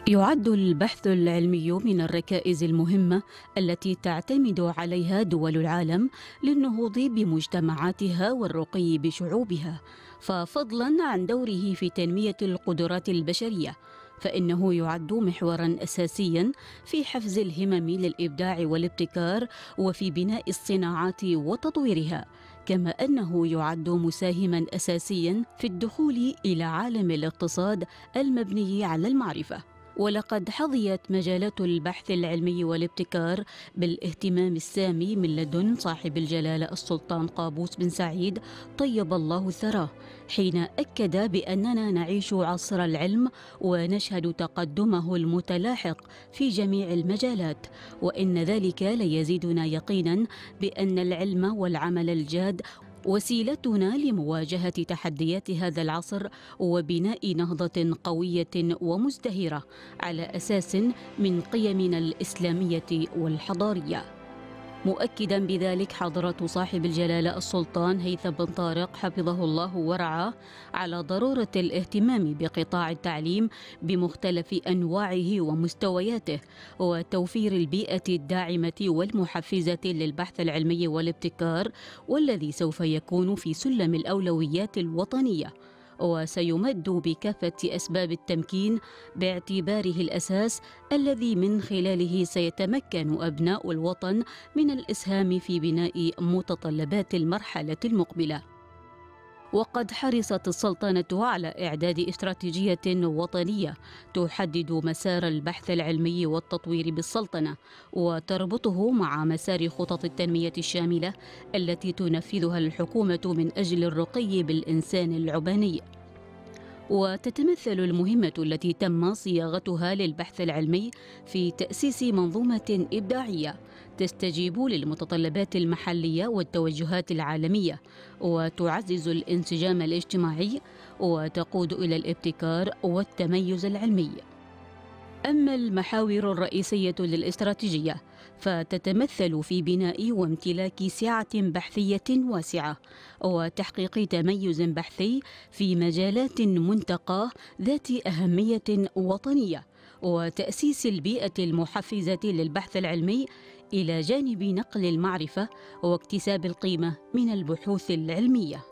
يعد البحث العلمي من الركائز المهمة التي تعتمد عليها دول العالم للنهوض بمجتمعاتها والرقي بشعوبها، ففضلاً عن دوره في تنمية القدرات البشرية، فإنه يعد محوراً أساسياً في حفز الهمم للإبداع والابتكار وفي بناء الصناعات وتطويرها، كما أنه يعد مساهماً أساسياً في الدخول إلى عالم الاقتصاد المبني على المعرفة. ولقد حظيت مجالات البحث العلمي والابتكار بالاهتمام السامي من لدن صاحب الجلالة السلطان قابوس بن سعيد طيب الله ثراه، حين أكد بأننا نعيش عصر العلم ونشهد تقدمه المتلاحق في جميع المجالات، وإن ذلك ليزيدنا يقينا بأن العلم والعمل الجاد وسيلتنا لمواجهة تحديات هذا العصر وبناء نهضة قوية ومزدهرة على أساس من قيمنا الإسلامية والحضارية. مؤكدا بذلك حضرة صاحب الجلالة السلطان هيثم بن طارق حفظه الله ورعاه على ضرورة الاهتمام بقطاع التعليم بمختلف أنواعه ومستوياته، وتوفير البيئة الداعمة والمحفزة للبحث العلمي والابتكار، والذي سوف يكون في سلم الأولويات الوطنية، وسيمد بكافة أسباب التمكين باعتباره الأساس الذي من خلاله سيتمكن أبناء الوطن من الإسهام في بناء متطلبات المرحلة المقبلة. وقد حرصت السلطنة على إعداد استراتيجية وطنية تحدد مسار البحث العلمي والتطوير بالسلطنة، وتربطه مع مسار خطط التنمية الشاملة التي تنفذها الحكومة من أجل الرقي بالإنسان العباني. وتتمثل المهمة التي تم صياغتها للبحث العلمي في تأسيس منظومة إبداعية تستجيب للمتطلبات المحلية والتوجهات العالمية، وتعزز الانسجام الاجتماعي، وتقود إلى الابتكار والتميز العلمي. أما المحاور الرئيسية للاستراتيجية فتتمثل في بناء وامتلاك سعة بحثية واسعة، وتحقيق تميز بحثي في مجالات منتقاة ذات أهمية وطنية، وتأسيس البيئة المحفزة للبحث العلمي إلى جانب نقل المعرفة واكتساب القيمة من البحوث العلمية.